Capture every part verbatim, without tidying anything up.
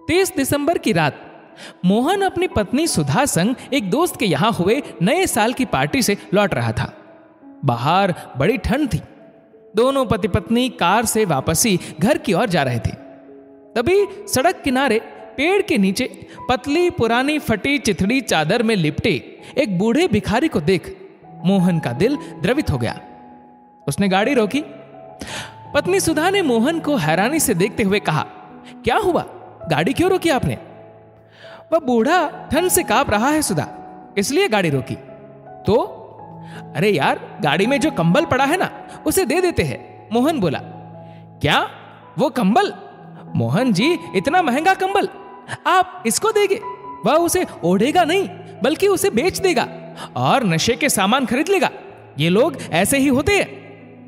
तेईस दिसंबर की रात मोहन अपनी पत्नी सुधा संग एक दोस्त के यहां हुए नए साल की पार्टी से लौट रहा था। बाहर बड़ी ठंड थी। दोनों पति पत्नी कार से वापसी घर की ओर जा रहे थे। तभी सड़क किनारे पेड़ के नीचे पतली पुरानी फटी चिथड़ी चादर में लिपटे एक बूढ़े भिखारी को देख मोहन का दिल द्रवित हो गया। उसने गाड़ी रोकी। पत्नी सुधा ने मोहन को हैरानी से देखते हुए कहा, क्या हुआ, गाड़ी क्यों रोकी आपने? वह बूढ़ा ठंड से कांप रहा है सुधा, इसलिए गाड़ी रोकी। तो अरे यार, गाड़ी में जो कंबल पड़ा है ना, उसे दे देते हैं, मोहन बोला। क्या वो कंबल? मोहन जी, इतना महंगा कंबल आप इसको देंगे? वह उसे ओढ़ेगा नहीं बल्कि उसे बेच देगा और नशे के सामान खरीद लेगा। ये लोग ऐसे ही होते हैं।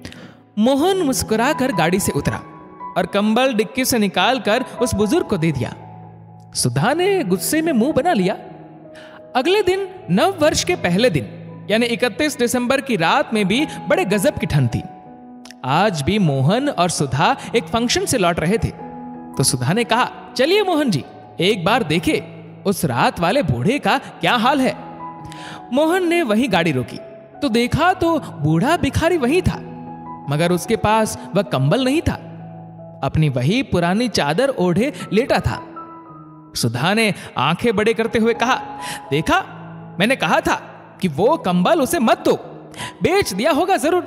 मोहन मुस्कुराकर गाड़ी से उतरा और कंबल डिक्की से निकालकर उस बुजुर्ग को दे दिया। सुधा ने गुस्से में मुंह बना लिया। अगले दिन नव वर्ष के पहले दिन यानी इकतीस दिसंबर की रात में भी बड़े गजब की ठंड थी। आज भी मोहन और सुधा एक फंक्शन से लौट रहे थे। तो सुधा ने कहा, चलिए मोहन जी, एक बार देखे उस रात वाले बूढ़े का क्या हाल है। मोहन ने वही गाड़ी रोकी तो देखा तो बूढ़ा भिखारी वही था, मगर उसके पास वह कंबल नहीं था। अपनी वही पुरानी चादर ओढ़े लेटा था। सुधा ने आंखें बड़े करते हुए कहा, देखा, मैंने कहा था कि वो कंबल उसे मत दो, बेच दिया होगा जरूर।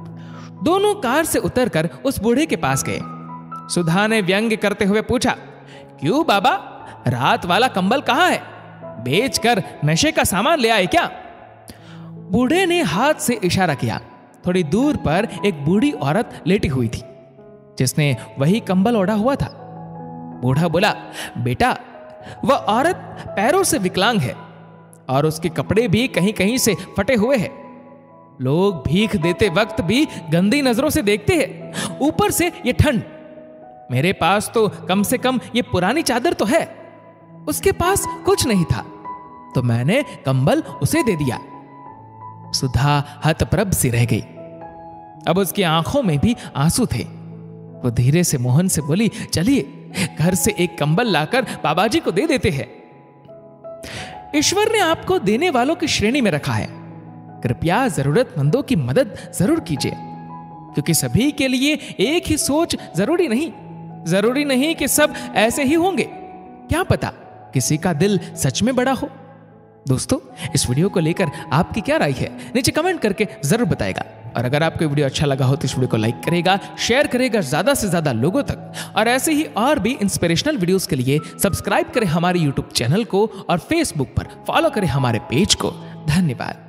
दोनों कार से उतरकर उस बूढ़े के पास गए। सुधा ने व्यंग्य करते हुए पूछा, क्यों बाबा, रात वाला कंबल कहां है? बेचकर नशे का सामान ले आए क्या? बूढ़े ने हाथ से इशारा किया। थोड़ी दूर पर एक बूढ़ी औरत लेटी हुई थी जिसने वही कंबल ओढ़ा हुआ था। बूढ़ा बोला, बेटा, वह औरत पैरों से विकलांग है और उसके कपड़े भी कहीं कहीं से फटे हुए हैं। लोग भीख देते वक्त भी गंदी नजरों से देखते हैं, ऊपर से ये ठंड। मेरे पास तो कम से कम ये पुरानी चादर तो है। उसके पास कुछ नहीं था तो मैंने कंबल उसे दे दिया। सुधा हतप्रभ सी रह गई। अब उसकी आंखों में भी आंसू थे। वो धीरे से मोहन से बोली, चलिए घर से एक कंबल लाकर बाबाजी को दे देते हैं। ईश्वर ने आपको देने वालों की श्रेणी में रखा है। कृपया जरूरतमंदों की मदद जरूर कीजिए, क्योंकि सभी के लिए एक ही सोच जरूरी नहीं। जरूरी नहीं कि सब ऐसे ही होंगे। क्या पता किसी का दिल सच में बड़ा हो। दोस्तों, इस वीडियो को लेकर आपकी क्या राय है, नीचे कमेंट करके जरूर बताएगा। और अगर आपको वीडियो अच्छा लगा हो तो इस वीडियो को लाइक करेगा, शेयर करेगा ज्यादा से ज्यादा लोगों तक। और ऐसे ही और भी इंस्पिरेशनल वीडियोस के लिए सब्सक्राइब करें हमारे यूट्यूब चैनल को और फेसबुक पर फॉलो करें हमारे पेज को। धन्यवाद।